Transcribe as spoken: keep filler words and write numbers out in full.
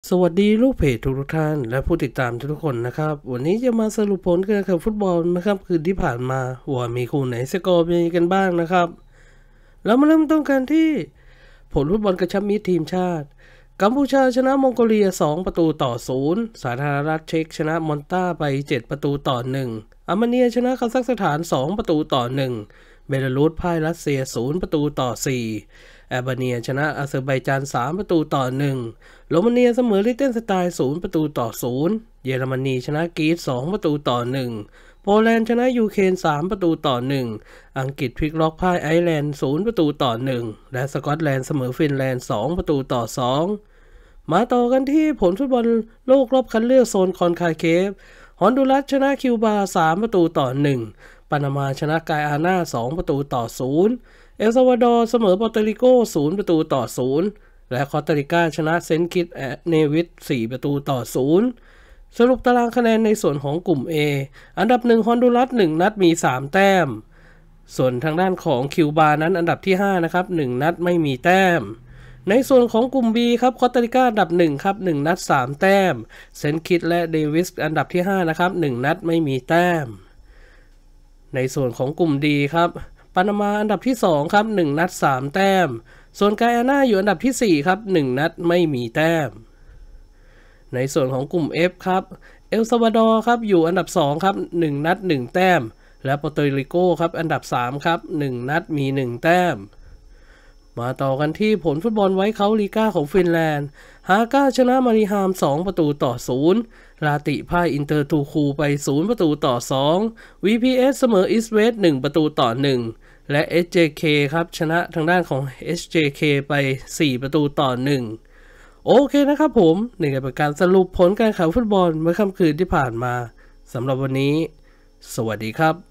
สวัสดีลูกเพจทุกท่านและผู้ติดตามทุกคนนะครับวันนี้จะมาสรุปผลการแข่งฟุตบอลนะครับคืนที่ผ่านมาว่ามีคู่ไหนสกอร์เป็นกันบ้างนะครับเรามาเริ่มต้นกันที่ผลฟุตบอลกระชับมิตรทีมชาติกัมพูชาชนะมองโกเลียสองประตูต่อศูนย์สาธารณรัฐเช็กชนะมอนตาไปเจ็ดประตูต่อหนึ่งอาร์เมเนียชนะคาซัคสถานสองประตูต่อหนึ่งเบลารุสพ่ายรัสเซียศูนย์ประตูต่อสี่แอลเบเนียชนะอาเซอร์ไบจานสามประตูต่อหนึ่งโรมาเนียเสมอลิเทนสไตน์ศูนย์ประตูต่อศูนย์เยอรมนีชนะกรีซสองประตูต่อหนึ่งโปแลนด์ชนะยูเครนสามประตูต่อหนึ่งอังกฤษพลิกล็อกพ่ายไอร์แลนด์ศูนย์ประตูต่อหนึ่งและสกอตแลนด์เสมอฟินแลนด์สองประตูต่อสองมาต่อกันที่ผลฟุตบอลโลกรอบคัดเลือกโซนคอนคาเคฟฮอนดูรัสชนะคิวบาสามประตูต่อหนึ่งปานามาชนะไกอาน่าสองประตูต่อศูนย์เอลซัลวาดอร์เสมอปอร์โตริโกศูนย์ประตูต่อศูนย์และคอสตาริกาชนะเซนต์คิตส์เนวิสสี่ประตูต่อศูนย์สรุปตารางคะแนนในส่วนของกลุ่ม A อันดับหนึ่งฮอนดูรัสหนึ่งนัดมีสามแต้มส่วนทางด้านของคิวบานั้นอันดับที่ห้านะครับหนึ่งนัดไม่มีแต้มในส่วนของกลุ่ม B ครับคอสตาริกาอันดับหนึ่งครับหนึ่งนัดสามแต้มเซนต์คิตส์และเดวิสอันดับที่ห้านะครับหนึ่งนัดไม่มีแต้มในส่วนของกลุ่ม D ครับปานามาอันดับที่สองครับหนึ่งนัดสามแต้มส่วนไกอาน่าอยู่อันดับที่สี่ครับหนึ่งนัดไม่มีแต้มในส่วนของกลุ่ม F ครับเอลซัลวาดอร์ครับอยู่อันดับสองครับหนึ่งนัดหนึ่งแต้มและปอร์โตริโกครับอันดับสามครับหนึ่งนัดมีหนึ่งแต้มมาต่อกันที่ผลฟุตบอลไวท์เค้าลีก้าของฟินแลนด์ฮาก้าชนะมาริฮามสองประตูต่อศูนย์ลาติพ่ายอินเตอร์ทูคูไปศูนย์ประตูต่อสอง วี พี เอส เสมออิสเวสต์หนึ่งประตูต่อหนึ่งและ เอส เจ เค ครับชนะทางด้านของ เอส เจ เค ไปสี่ประตูต่อหนึ่งโอเคนะครับผมนี่ก็เป็นการสรุปผลการแข่งฟุตบอลเมื่อค่ำคืนที่ผ่านมาสำหรับวันนี้สวัสดีครับ